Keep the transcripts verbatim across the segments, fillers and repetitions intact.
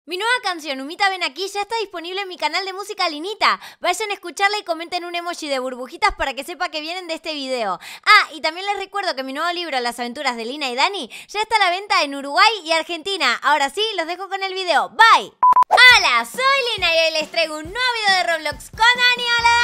Mi nueva canción, Humita ven aquí, ya está disponible en mi canal de música Linita. Vayan a escucharla y comenten un emoji de burbujitas para que sepa que vienen de este video. Ah, y también les recuerdo que mi nuevo libro, Las aventuras de Lina y Dani, ya está a la venta en Uruguay y Argentina. Ahora sí, los dejo con el video. Bye. Hola, soy Lina y hoy les traigo un nuevo video de Roblox con Dani.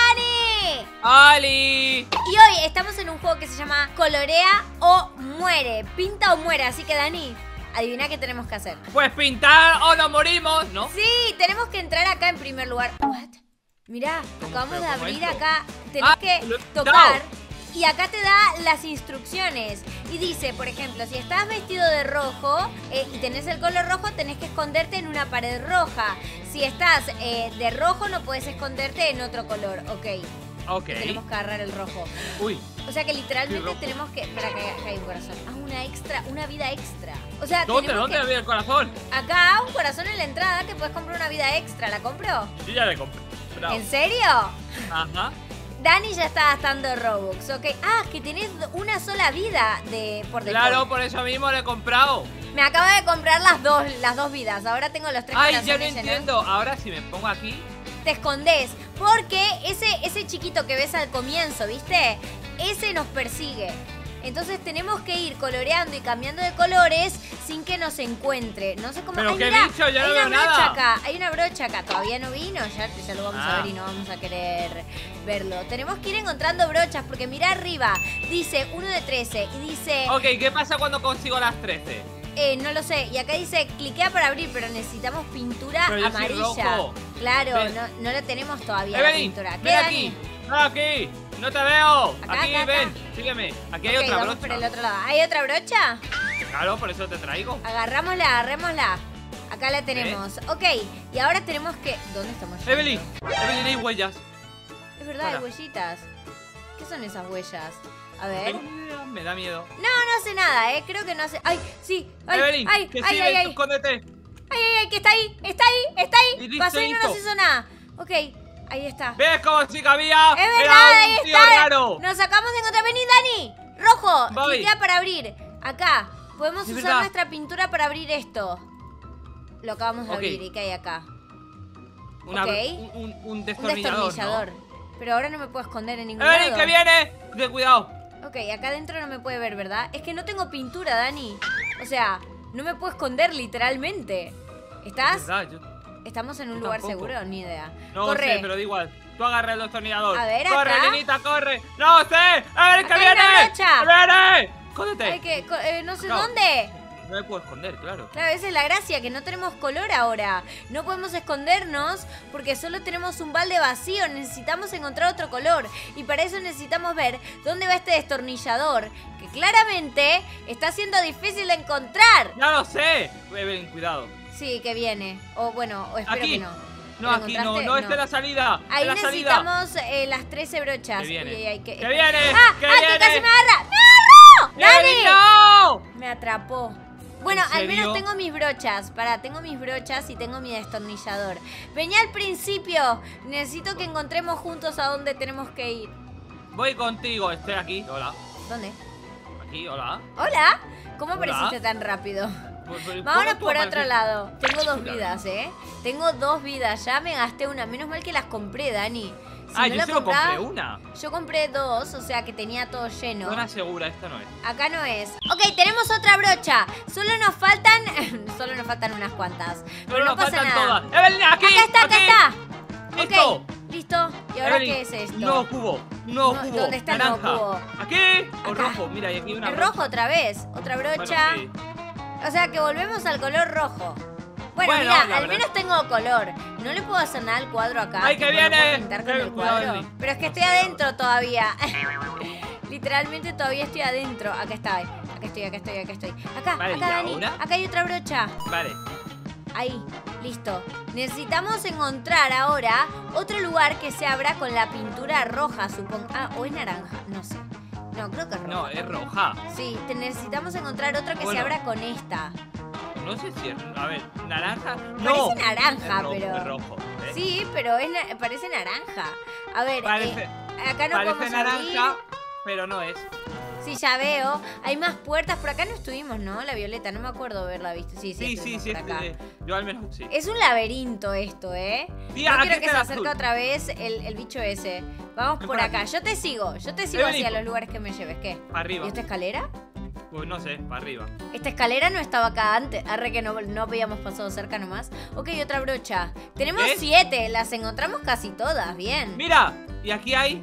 ¡Hola, Dani! ¡Oli! Y hoy estamos en un juego que se llama Colorea o Muere. Pinta o muere, así que Dani, adivina qué tenemos que hacer. Pues pintar o nos morimos, ¿no? Sí, tenemos que entrar acá en primer lugar. ¿What? Mirá, acabamos de abrir esto? acá. Tenés Ah, que lo he tocar quitado. y acá te da las instrucciones. Y dice, por ejemplo, si estás vestido de rojo eh, y tenés el color rojo, tenés que esconderte en una pared roja. Si estás eh, de rojo, no puedes esconderte en otro color. Ok. Ok. Tenemos que agarrar el rojo. Uy. O sea que literalmente rojo. tenemos que... Espera, que acá hay un corazón. Ah, una extra, una vida extra. O sea, ¿Dónde? tenemos ¿Dónde que... había el corazón? Acá, un corazón en la entrada que puedes comprar una vida extra. ¿La compro? Yo ya le compré. Bravo. ¿En serio? Ajá. Dani ya está gastando Robux, ok. Ah, que tenés una sola vida de por default. Claro, por eso mismo le he comprado. Me acabo de comprar las dos, las dos vidas. Ahora tengo los tres Ay, ya corazones no llenos. entiendo. Ahora si me pongo aquí. Te escondés, porque ese, ese chiquito que ves al comienzo, ¿viste? Ese nos persigue. Entonces tenemos que ir coloreando y cambiando de colores sin que nos encuentre. No sé cómo... ¿Pero Ay, qué mirá, bicho? Ya hay no una veo brocha nada. acá, hay una brocha acá. Todavía no vino, ya, ya lo vamos a Ah. ver y no vamos a querer verlo. Tenemos que ir encontrando brochas porque mirá arriba, dice uno de trece y dice... Ok, ¿qué pasa cuando consigo las trece? Eh, no lo sé, y acá dice cliquea para abrir, pero necesitamos pintura Pero yo soy amarilla. rojo. Claro, Ven. no, no la tenemos todavía la Evelyn, pintura. ¿Qué, ven Dani? aquí. Ven aquí. No te veo. Acá, aquí, acá, ven. acá. Sígueme. Aquí Ok, hay otra vamos brocha. por el otro lado. ¿Hay otra brocha? Claro, por eso te traigo. Agarrámosla, agarrémosla. Acá la tenemos. Ok, y ahora tenemos que... ¿Dónde estamos yendo? Evelyn, Evelyn, hay huellas. Es verdad, hay Para. huellitas. ¿Qué son esas huellas? A ver. Tengo ni idea, me da miedo. No, no hace nada, ¿eh? Creo que no hace... ¡Ay, sí! ¡Ay, Evelyn, ay, que ay, sí, ay, ven, ay! tú escóndete. ¡Ay, ay, ay! ¡Que está ahí! ¡Está ahí! ¡Está ahí! Y listo, Pasó y no nos listo. hizo nada. Ok, ahí está. ¿Ves cómo sí cabía? ¡Es verdad! Era ¡Ahí un tío está! raro. ¡Nos acabamos de encontrar! ¡Vení, Dani! ¡Rojo! Voy. Cliquea para abrir. Acá. Podemos Es usar verdad. nuestra pintura para abrir esto. Lo acabamos de Ok. abrir. ¿Y qué hay acá? Una- Ok. un, un, un Un destornillador, destornillador. ¿no? Pero ahora no me puedo esconder en ningún ¡Evelyn, lado. que viene! De cuidado. Ok, acá adentro no me puede ver, ¿verdad? Es que no tengo pintura, Dani. O sea, no me puedo esconder literalmente. ¿Estás? Es verdad, yo ¿Estamos en un Yo lugar tampoco. seguro? Ni idea. no Corre. sé, pero da igual. Tú agarra el destornillador. A ver, ¡Corre, acá. Lenita, corre! ¡No sé! ¡Evelyn, que Acá hay una viene! brocha. ¡Que viene! ¡Escóndete! Ay, que, co- eh, no sé No. dónde. No me puedo esconder, claro. Claro, esa es la gracia, que no tenemos color ahora. No podemos escondernos porque solo tenemos un balde vacío. Necesitamos encontrar otro color. Y para eso necesitamos ver dónde va este destornillador, que claramente está siendo difícil de encontrar. ¡Ya lo sé! Evelyn, cuidado. Sí, que viene. O bueno, o espero Aquí. que no. No, ¿Lo aquí no, encontraste? no, esta es la salida. Ahí es la salida. necesitamos eh, las trece brochas. Que viene. Uy, uy, ay, que, ¡Que viene! ¡Ah! ¡Que ¡Ah, viene! que casi me agarra! ¡Me agarró! ¡Evelyn, ¡Dani! no! Me atrapó. Bueno, ¿En al menos serio? tengo mis brochas. Pará, tengo mis brochas y tengo mi destornillador. Venía al principio. Necesito que encontremos juntos a dónde tenemos que ir. Voy contigo, estoy aquí. Hola. ¿Dónde? Aquí, hola. ¿Hola? ¿Cómo Hola. apareciste tan rápido? Pues, pues, Vámonos ¿cómo tú por otro apareciste? lado. Tengo dos Claro. vidas, ¿eh? Tengo dos vidas. Ya me gasté una. Menos mal que las compré, Dani. Si Ah, no yo la solo compraba- compré una. Yo compré dos, o sea que tenía todo lleno. Una segura, esta no es. Acá no es. Ok, tenemos otra brocha. Solo nos faltan... Solo nos faltan unas cuantas. Pero, Pero no nos pasa faltan nada. todas. ¡Evelyn, aquí! Acá está, acá aquí! está. ¡Listo! Ok, listo. ¿Y ahora Evelyn, qué es esto? No, cubo. No, No, cubo. ¿dónde está el nuevo naranja. cubo? ¿Aquí? O Acá. rojo. Mira, y aquí hay una ¿Es brocha. rojo otra vez? Otra brocha. Bueno, sí. O sea que volvemos al color rojo. Bueno, Bueno, mira, la al verdad. menos tengo color. No le puedo hacer nada al cuadro acá. ¡Ay, que tipo, no puedo viene! pintar con Eh, el cuidado, cuadro. Evelyn. Pero es que No estoy sé, adentro todavía. Literalmente todavía estoy adentro. Acá está. Acá estoy, acá estoy, acá estoy. Acá, Vale, acá, ¿y Dani. ahora? Acá hay otra brocha. Vale. Ahí, listo. Necesitamos encontrar ahora otro lugar que se abra con la pintura roja, supongo. Ah, o es naranja, no sé. No, creo que es roja. No, es roja. Sí, te necesitamos encontrar otro que se Bueno. abra con esta. No sé si es... A ver, naranja... No. Parece naranja, Es rojo, pero... es rojo. ¿eh? Sí, pero es na- parece naranja. A ver, Parece, eh, acá no parece podemos naranja, abrir. pero no es. Sí, ya veo. Hay más puertas. Por acá no estuvimos, ¿no? La Violeta, no me acuerdo haberla visto. Sí, sí, Sí, sí, estuvimos sí. por acá. este- Yo al menos sí. Es un laberinto esto, ¿eh? Tía, no aquí quiero que está se el acerque azul. otra vez el, el bicho ese. Vamos Ven por por acá. aquí. Yo te sigo. Yo te sigo Ven, hacia hijo. los lugares que me lleves. ¿Qué? Para arriba. ¿Y esta escalera? Pues no sé, para arriba. Esta escalera no estaba acá antes. Arre que no, no habíamos pasado cerca nomás. Ok, otra brocha. Tenemos ¿Ves? siete. Las encontramos casi todas. Bien. Mira, y aquí hay.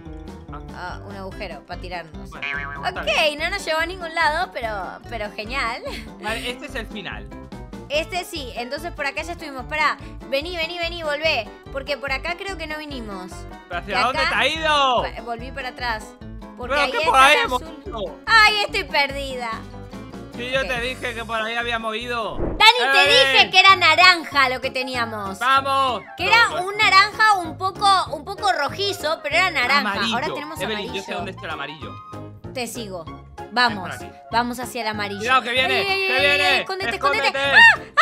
Ah, un agujero para tirarnos. Bueno, está Ok, bien. no nos llevó a ningún lado, pero, pero genial. Vale, este es el final. Este sí, entonces por acá ya estuvimos. Pará, vení, vení, vení, volvé. Porque por acá creo que no vinimos. ¿Pero hacia Y dónde acá- te ha ido? Pa- Volví para atrás. Porque Pero ahí que está por ahí el hemos azul. ido. ¡Ay, estoy perdida! Sí, yo Ok. te dije que por ahí habíamos ido. Dani, te ¡Eh! dije que era naranja lo que teníamos. ¡Vamos! Que era No, no, un naranja un poco, un poco rojizo, pero era naranja. amarillo. Ahora tenemos Evelyn, amarillo. yo sé dónde está el amarillo. Te sigo. Vamos, Ven por aquí. vamos hacia el amarillo. Cuidado, que viene, Ay, ay, que ay, viene. ay, escóndete, escóndete. ¡Ah!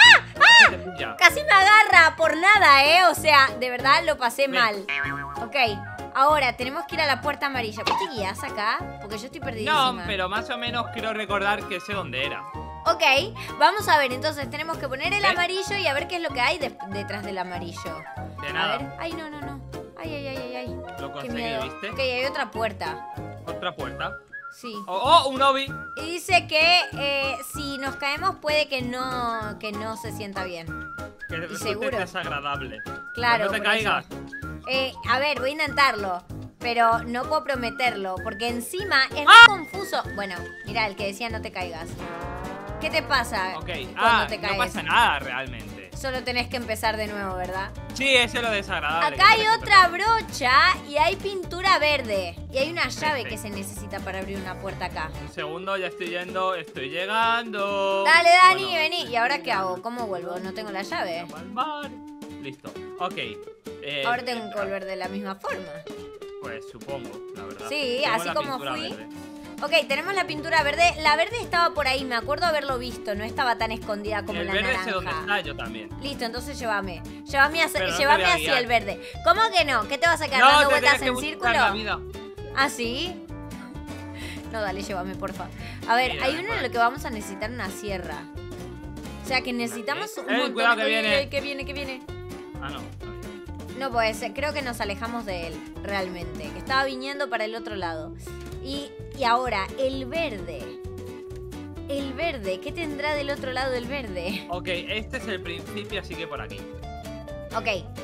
¡Ah! ¡Ah! Casi me agarra por nada, ¿eh? O sea, de verdad lo pasé Ven. mal. Ok, ahora tenemos que ir a la puerta amarilla. ¿Vos te guías acá? Porque yo estoy perdidísima. No, pero más o menos quiero recordar que sé dónde era. Ok, vamos a ver. Entonces tenemos que poner el ¿Ves? amarillo y a ver qué es lo que hay de- detrás del amarillo. De A nada. ver. Ay, no, no, no. Ay, ay, ay, ay, ay. Lo Qué conseguí, miedo. ¿viste? Ok, hay otra puerta. Otra puerta. Sí. Oh, oh, un obi. Y dice que eh, si nos caemos puede que no, que no se sienta bien. Que resulte seguro? desagradable. Claro. Pues no te por eso. caigas. Eh, a ver, voy a intentarlo. Pero no puedo prometerlo. Porque encima es muy ¡Ah! confuso. Bueno, mira, el que decía no te caigas. ¿Qué te pasa Ok. cuando Ah, te no caes? pasa nada realmente. Solo tenés que empezar de nuevo, ¿verdad? Sí, eso es lo desagradable. Acá que hay tienes que otra empezar. brocha y hay pintura verde. Y hay una llave que Perfecto. se necesita para abrir una puerta acá. Un segundo, ya estoy yendo. Estoy llegando. Dale, Dani, Bueno, vení. ¿Y ahora qué hago? ¿Cómo vuelvo? No tengo la llave. al mar. Listo. Ok. Eh, Ahora tengo que volver de la misma forma. Pues supongo, la verdad. Sí, Tengo así la como pintura fui. verde. Ok, tenemos la pintura verde. La verde estaba por ahí, me acuerdo haberlo visto. No estaba tan escondida como El la verde naranja. sé dónde está, yo también. Listo, entonces llévame. Llévame hacia, Pero no te llévame voy a hacia guiar. el verde. ¿Cómo que no? ¿Qué te vas a quedar No, dando te vueltas tienes que en buscar círculo? la vida. ¿Ah, sí? No, dale, llévame, porfa. A ver, Mira, hay uno por en lo aquí. que vamos a necesitar una sierra. O sea, que necesitamos un Eh, montón cuidado de... que Ay, viene. ay, que viene, que viene. Ah, no. está bien. No puede ser, creo que nos alejamos de él, realmente. Que estaba viniendo para el otro lado. Y, y ahora, el verde. El verde, ¿qué tendrá del otro lado el verde? Ok, este es el principio, así que por aquí. Ok.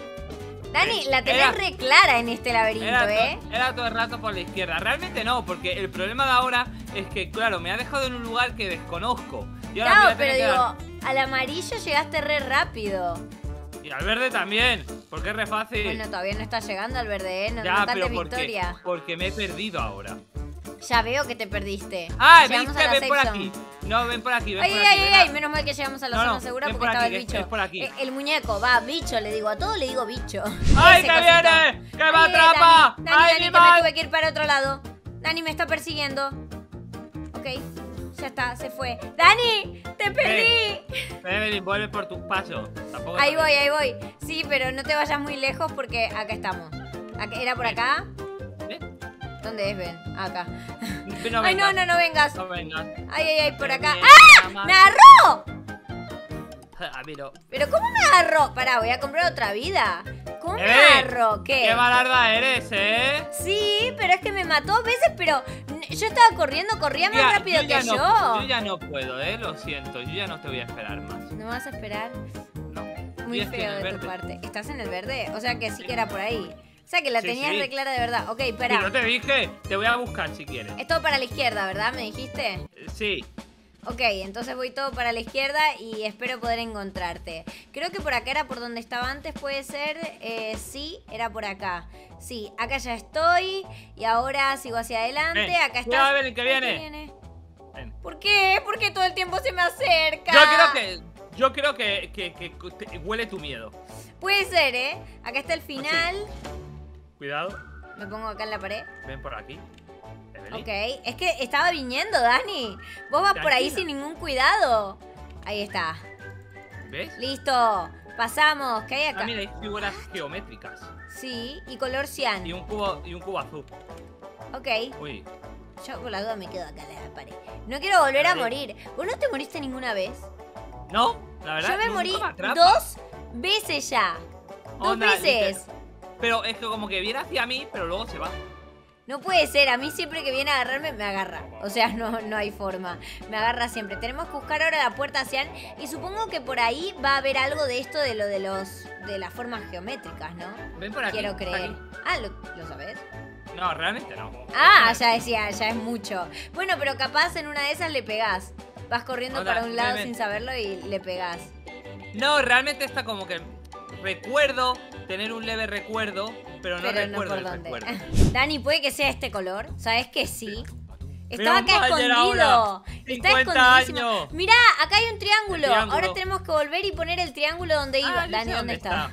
Dani, Eh, la tenés era- re clara en este laberinto, Era, to- ¿eh? era todo el rato por la izquierda. Realmente no, porque el problema de ahora es que, claro, me ha dejado en un lugar que desconozco. Y ahora me voy Claro, a tener pero que dar- digo, al amarillo llegaste re rápido. Y al verde también, porque es re fácil. Bueno, todavía no está llegando al verde, ¿eh? No, ya, no cantes pero porque, victoria. porque me he perdido ahora. Ya veo que te perdiste. ¡Ah, Llegamos viste! a la Ven por safe aquí. zone. No, ven por aquí, ven Ay, por ay, aquí. ay, ven ay, a- menos mal que llegamos a la No, zona no, segura ven porque por estaba aquí, el que bicho. es por aquí. Eh, el muñeco, va, bicho, le digo, a todo le digo bicho. ¡Ay, Ese que cosito. viene! ¡Que me Ay, atrapa! Dani, Dani, ¡Ay, Dani, mi que me man! tuve que ir para otro lado. Dani me está persiguiendo. Ok, ya está, se fue. ¡Dani! ¡Te perdí! Evelyn, vuelve por tus pasos. Tampoco Ahí te- voy, ahí voy. Sí, pero no te vayas muy lejos porque acá estamos. Acá- ¿Era por Ven. acá? ¿Eh? ¿Dónde es, Ben? Acá. No Ay, no, vengas. no, no vengas. No vengas. Ay, ay, ay, por Que acá. viene ¡Ah! la ma- ¡Me agarró! Ah, mira. ¿Pero cómo me agarró? Pará, voy a comprar otra vida. ¿Cómo me ¡Eh! agarró? ¿Qué? ¡Qué malarda eres, eh! Sí, pero es que me mató a veces, pero n- yo estaba corriendo, corría más Mira, rápido yo ya que no, yo. Yo ya no puedo, eh, lo siento. Yo ya no te voy a esperar más. ¿No me vas a esperar? No. Muy Y estoy en feo el de tu verde. parte. ¿Estás en el verde? O sea que sí Sí. que era por ahí. O sea que la Sí, tenías sí. re clara de verdad. Ok, Y espera. no te dije, te voy a buscar si quieres. Es todo para la izquierda, ¿verdad? ¿Me dijiste? Eh, Sí. Ok, entonces voy todo para la izquierda y espero poder encontrarte. Creo que por acá era por donde estaba antes, puede ser. Eh, sí, era por acá. Sí, acá ya estoy y ahora sigo hacia adelante. Ven, Acá está. cuidado, Evelyn, que viene. Ven. ¿Por qué? ¿Por qué todo el tiempo se me acerca? Yo creo que. Yo creo que, que, que te- huele tu miedo. Puede ser, ¿eh? Acá está el final. Cuidado. Me pongo acá en la pared. Ven por aquí. Evelyn. Ok, es que estaba viniendo, Dani. Vos vas por ahí Tranquila. sin ningún cuidado. Ahí está. ¿Ves? Listo. Pasamos. ¿Qué hay acá? Ah, mira, hay figuras geométricas. Sí, y color cian. Y un cubo, y un cubo azul. Ok. Uy. yo por la duda me quedo acá en la pared. No quiero volver a Vale. morir. ¿Vos no te moriste ninguna vez? No, la verdad. Yo me nunca morí atrapa. dos veces ya. Dos Onda, veces. literal. Pero es que como que viene hacia mí, pero luego se va. No puede ser, a mí siempre que viene a agarrarme me agarra. O sea, no, no hay forma. Me agarra siempre. Tenemos que buscar ahora la puerta hacia él. Y supongo que por ahí va a haber algo de esto de lo de los de las formas geométricas, ¿no? Ven por aquí. Quiero por creer. aquí. Ah, ¿lo, ¿lo sabés? No, realmente no. Ah, ya decía, ya es mucho. Bueno, pero capaz en una de esas le pegás. Vas corriendo Onda, para un lado ven, ven. sin saberlo y le pegás. No, realmente está como que recuerdo tener un leve recuerdo, pero no Pero no recuerdo por el dónde. recuerdo. Dani, ¿puede que sea este color? ¿Sabes que sí? Estaba Pero acá ayer escondido. ahora, Está cincuenta escondidísimo. años. Mirá, acá hay un triángulo. El triángulo. Ahora tenemos que volver y poner el triángulo donde iba. Ah, yo Dani, sé ¿dónde dónde está?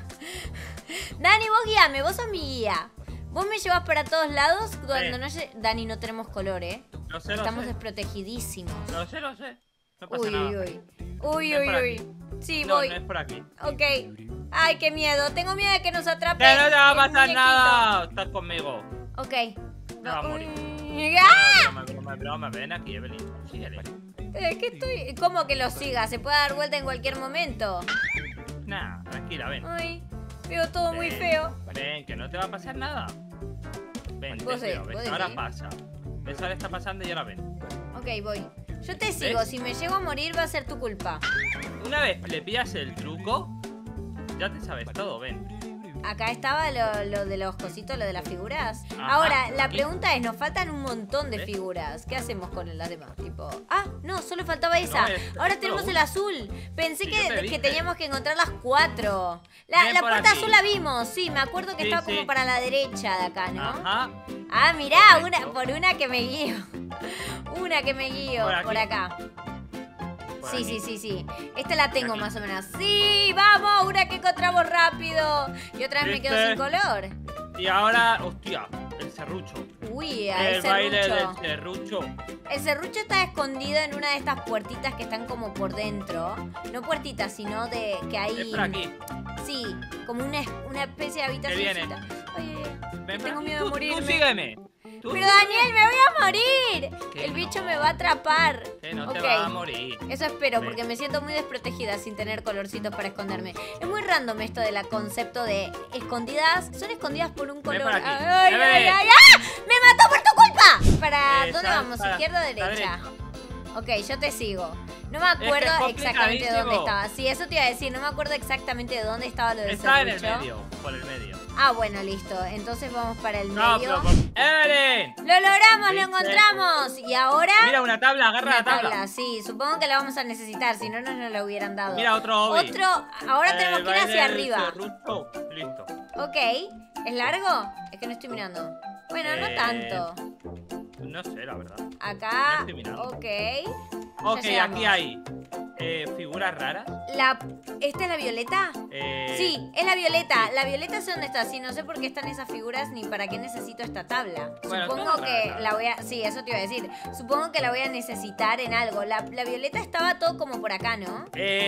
Dani, vos guíame, vos sos mi guía. Vos me llevas para todos lados cuando Eh. no lle- Dani, no tenemos color, ¿eh? Lo sé, lo Estamos sé. desprotegidísimos. Lo sé, lo sé. No pasa Uy, nada. uy, uy. Uy, Ven uy, por uy. aquí. Sí, No, voy. no es por aquí. Ok. Ay, qué miedo. Tengo miedo de que nos atrape. Que no te va a el pasar muñequito. nada. Estás conmigo. Ok. No va a morir. Uy, ¡ah! No, broma, broma, broma. Ven aquí, Evelyn. Síguele. Eh, ¿Qué estoy? ¿Cómo que lo siga? Se puede dar vuelta en cualquier momento. Nah, tranquila, ven. Ay, veo todo muy Ven, feo. Ven, que no te va a pasar nada. Ven, Vos ten de- cuidado, vos ves, de ahora qué? pasa. ¿Ves? Ahora está pasando y ahora ven. Ok, voy. Yo te sigo. ¿Ves? Si me llego a morir va a ser tu culpa. Una vez le pillas el truco, ya te sabes todo, ven. Acá estaba lo, lo de los cositos, lo de las figuras. Ajá, Ahora, la aquí. pregunta es, nos faltan un montón de ¿Ves? figuras. ¿Qué hacemos con las demás? Tipo, ah, no, solo faltaba esa. es- es Ahora solo tenemos el una. azul. Pensé Sí, que, yo te que dije. teníamos que encontrar las cuatro. La, Ven la por puerta aquí. azul la vimos, sí, me acuerdo que Sí, estaba sí. como para la derecha de acá, ¿no? Ajá. Ah, mirá, Correcto. una, por una que me guío. Una que me guío, Por aquí. por acá. Por Sí, aquí. sí, sí, sí. Esta la tengo aquí. más o menos. Sí, vamos, una que encontramos rápido. Y otra vez me quedo ¿Viste? sin color. Y ahora, hostia, el serrucho. Uy, a El el baile serrucho. del serrucho. El serrucho está escondido en una de estas puertitas que están como por dentro. No puertitas, sino de que hay. Es por aquí. Sí, como una, una especie de habitación. viene. Ay, ay, ay. Ven por Tengo aquí. miedo Tú- de morirme. Tú sígueme. Tú Pero sígueme. Daniel, me voy a morir. Que El bicho no. me va a atrapar. Que no Ok. te va a morir. Eso espero, Ven. porque me siento muy desprotegida sin tener colorcitos para esconderme. Es muy random esto del concepto de escondidas. Son escondidas por un color. por aquí. Ay, Ven, ay, ven. ay, ¡ah! ¡Me mató por tu culpa! ¿Para Eh, dónde sal vamos? para ¿Izquierda o la derecha? derecha. Ok, yo te sigo. No me acuerdo es exactamente de dónde complicadísimo. estaba. Sí, eso te iba a decir. No me acuerdo exactamente de dónde estaba lo del Está en el serrucho. medio. Por el medio. Ah, bueno, listo. Entonces vamos para el No, medio. pero por- ¡Evelyn! ¡Lo logramos! ¡Lo ¿Viste? encontramos! Y ahora... Mira una tabla, agarra Una la tabla. sí, supongo que la vamos a necesitar, si no, no nos la hubieran dado. Mira otro hobby. Otro, ahora El tenemos que ir baile hacia del arriba. serrucho. Listo. Ok, ¿es largo? Es que no estoy mirando. Bueno, no Eh, tanto. No sé, la verdad. Acá, no estoy mirando. ok. Ok, llegamos. aquí hay eh, figuras raras. La, ¿Esta es la violeta? Eh, Sí, es la violeta. La violeta sé dónde está. Sí, no sé por qué están esas figuras ni para qué necesito esta tabla. Bueno, Supongo todo que raro. la voy a... Sí, eso te iba a decir. Supongo que la voy a necesitar en algo. La, la violeta estaba todo como por acá, ¿no?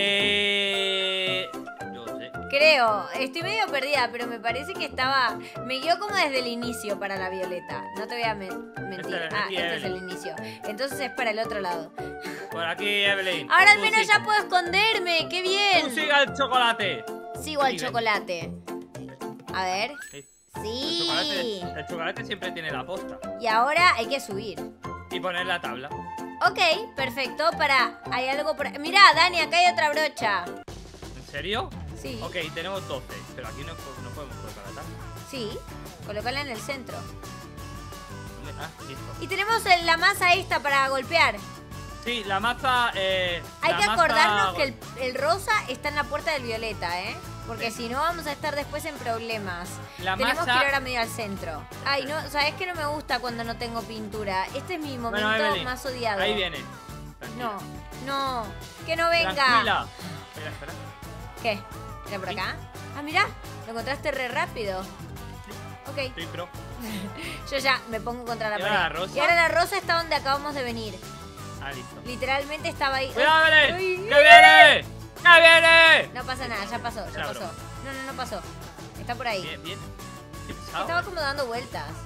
Eh. Yo sé. Creo, estoy medio perdida, pero me parece que estaba... Me guió como desde el inicio para la violeta. No te voy a men- mentir. Este es Ah, aquí, este es el Evelyn. inicio. Entonces es para el otro lado. Por aquí, Evelyn. Ahora al Tú menos sí- ya puedo esconderme. ¡Qué Tú bien! siga el chocolate. Sigo al Sí, ven. chocolate. A ver. Sí. El Sí. chocolate, el chocolate siempre tiene la posta. Y ahora hay que subir. Y poner la tabla. Ok, perfecto. Para... Hay algo por... Mirá, Dani, acá hay otra brocha. ¿En serio? Sí. Ok, tenemos doce. Pero aquí no, no podemos colocar la tabla. Sí. Colocala en el centro. ¿Dónde? Ah, listo. Y tenemos el- la masa esta para golpear. Sí, la maza. Eh, Hay la que maza- acordarnos que el, el rosa está en la puerta del violeta, ¿eh? Porque si no vamos a estar después en problemas. La Tenemos masa- que ir ahora medio al centro. Ay, no, ¿sabes que no me gusta cuando no tengo pintura? Este es mi momento Bueno, Evelyn, más odiado. Ahí viene. Tranquila. No, no, que no venga. Tranquila. Espera, espera. ¿Qué? ¿Era por acá? Ah, mirá, lo encontraste re rápido. Ok, Estoy pro. yo ya me pongo contra la ¿Y pared. ahora la rosa? Y ahora la rosa está donde acabamos de venir. Ah, listo. Literalmente estaba ahí. ¡Cuidado, Ay, Evelyn! ay, ¡Que viene! ¡Que viene! No pasa nada, ya pasó, ya Era pasó. broma. No, no, no pasó. Está por ahí. Bien, bien. Qué pesado. Estaba como dando vueltas. Estaba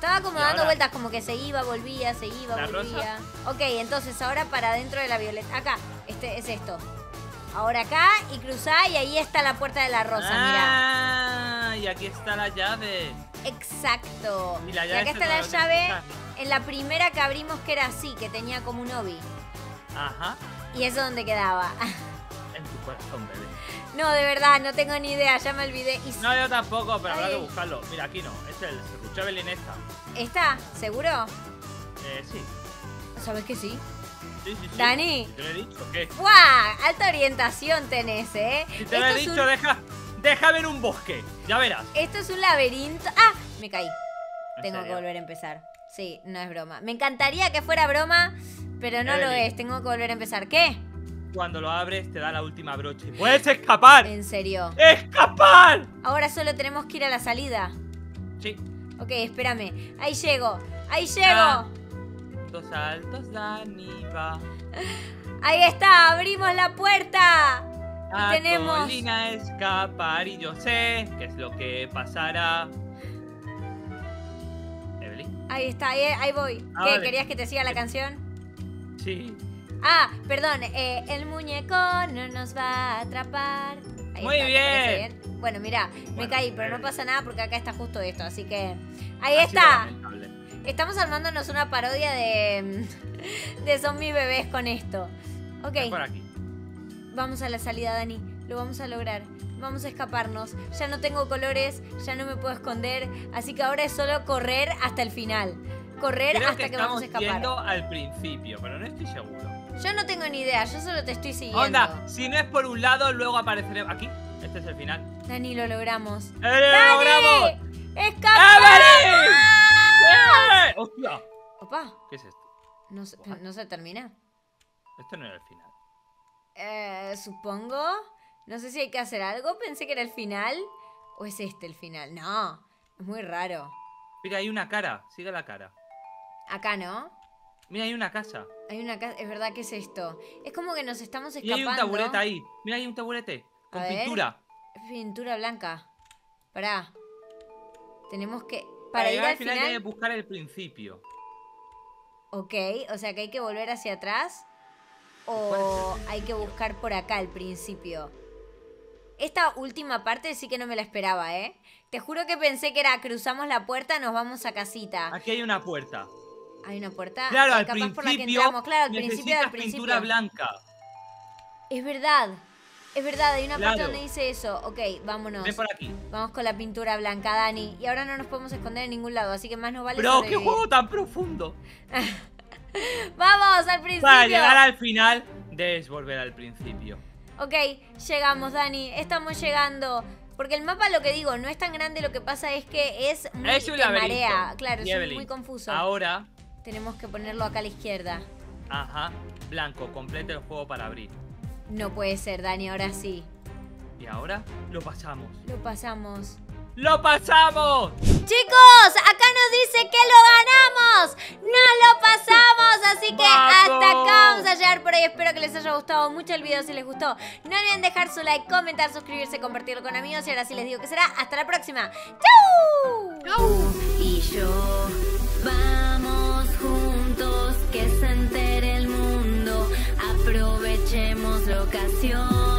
Estaba como ¿Y dando ahora? vueltas, como que se iba, volvía, se iba, ¿La volvía. Ok, entonces ahora para adentro de la violeta. Acá, este es esto. Ahora acá y cruzá y ahí está la puerta de la rosa, mirá. Ah, y aquí está la llave. Exacto. Y la Y llave acá esa está la no la llave tengo que en la primera que abrimos que era así, que tenía como un obi. Ajá. Y eso es donde quedaba. En tu corazón, bebé. No, de verdad, no tengo ni idea, ya me olvidé. Y No, yo tampoco, pero habrá Ay. que buscarlo. Mira, aquí no. Es el Serruchavel esta. ¿Está? ¿Seguro? Eh, sí. ¿Sabes que sí? Sí, sí, sí. Dani. Si te lo he dicho, ¿qué? ¡Guau! Alta orientación tenés, ¿eh? Si te lo he Esto es dicho, un- deja, deja ver un bosque. Ya verás. Esto es un laberinto. ¡Ah! Me caí. ¿En Tengo serio? que volver a empezar. Sí, no es broma. Me encantaría que fuera broma, pero no lo Evelyn. es. Tengo que volver a empezar. ¿Qué? Cuando lo abres, te da la última brocha. y ¡Puedes escapar! En serio. ¡Escapar! Ahora solo tenemos que ir a la salida. Sí. Ok, espérame. Ahí llego. Ahí llego. Ah. Dos saltos, Dani va. Ahí está. Abrimos la puerta. A tenemos- Colina escapar y yo sé qué es lo que pasará. Evelyn. Ahí está. Ahí, ahí voy. Ah, ¿Qué? vale. ¿Querías que te siga la canción? Sí. Ah, perdón. eh, el muñeco no nos va a atrapar. Ahí Muy está, ¿te bien. parece bien? Bueno, mira, me Bueno, caí, pero no Evelyn. pasa nada porque acá está justo esto, así que... Ahí Ha sido está. lamentable. Estamos armándonos una parodia de, de zombies bebés con esto. Ok, Ven por aquí. vamos a la salida, Dani. Lo vamos a lograr. Vamos a escaparnos. Ya no tengo colores, ya no me puedo esconder. Así que ahora es solo correr hasta el final. Correr Creo hasta que que, vamos estamos a escapar. yendo al principio, pero no estoy seguro. Yo no tengo ni idea, yo solo te estoy siguiendo. Onda, si no es por un lado, luego apareceremos aquí. Este es el final. Dani, lo logramos. ¡Eh, lo logramos! ¡Escapamos! ¡Eh! ¡Hostia! Opa, ¿Qué es esto? no, se- no se termina. Esto no era el final. Eh, supongo. No sé si hay que hacer algo. Pensé que era el final. ¿O es este el final? No, es muy raro. Mira, hay una cara. Sigue la cara. Acá, ¿no? Mira, hay una casa. Hay una casa. Es verdad que es esto. Es como que nos estamos Y escapando. hay un taburete ahí. Mira, hay un taburete. Con A ver. pintura. Pintura blanca. Pará. Tenemos que. Para, Para ir llegar al al final, final. hay que buscar el principio. Ok, o sea que hay que volver hacia atrás. ¿Cuál O es el hay que buscar por acá el principio. Esta última parte sí que no me la esperaba, ¿eh? Te juro que pensé que era cruzamos la puerta, nos vamos a casita. Aquí hay una puerta. Hay una puerta. Claro, eh, al capaz por la que principio entramos. Claro, al principio necesitas del principio. pintura blanca. Es verdad. Es verdad, hay una parte Claro. donde dice eso. Ok, vámonos. Ven por aquí. Vamos con la pintura blanca, Dani. Y ahora no nos podemos esconder en ningún lado, así que más nos vale Bro, qué sobrevivir. juego tan profundo. ¡Vamos al principio! Para llegar al final, debes volver al principio. Ok, llegamos, Dani. Estamos llegando. Porque el mapa, lo que digo, no es tan grande. Lo que pasa es que es muy Es un te laberinto. marea. Claro, Y es Evelyn, muy confuso. Ahora, Tenemos que ponerlo acá a la izquierda. ajá, blanco, completa el juego para abrir. No puede ser, Dani, ahora sí. Y ahora lo pasamos. Lo pasamos. ¡Lo pasamos! Chicos, acá nos dice que lo ganamos. ¡No lo pasamos! Así que ¡Vamos! hasta acá vamos a llegar por hoy. Espero que les haya gustado mucho el video. Si les gustó, no olviden dejar su like, comentar, suscribirse, compartirlo con amigos. Y ahora sí les digo que será hasta la próxima. ¡Chau! Y yo, vamos juntos, que se entere el mundo, aprovechemos la ocasión.